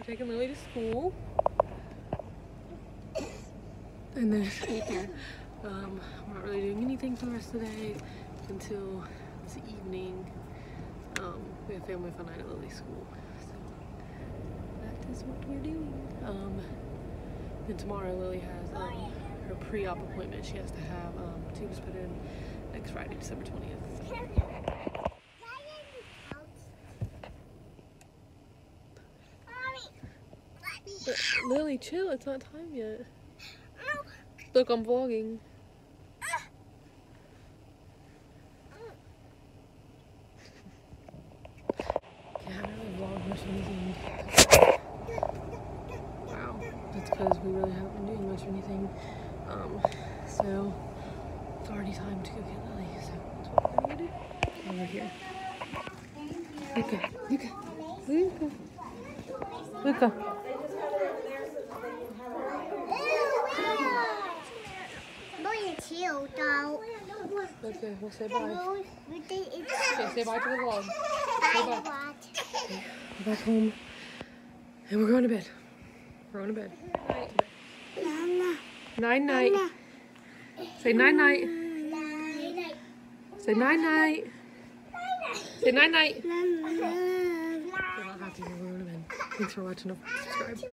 taking Lily to school. And then we're not really doing anything for the rest of the day until this evening. We have family fun night at Lily's school. So that is what we're doing. Then tomorrow Lily has her pre-op appointment. She has to have tubes put in next Friday, December 20th. But Lily, chill, it's not time yet. Look, I'm vlogging. Yeah, I haven't really vlogged much of anything. Wow, that's because we really haven't been doing much of anything. So it's already time to go get Lily, so that's what we're gonna do. Over here. Luca. Okay, we'll say bye. Okay, say bye to the vlog. Say bye. Okay, we're back home. And we're going to bed. We're going to bed. Night night. Say night night. Say night night. Say night night. We're not happy. We're going to bed. Thanks for watching. Don't forget to subscribe.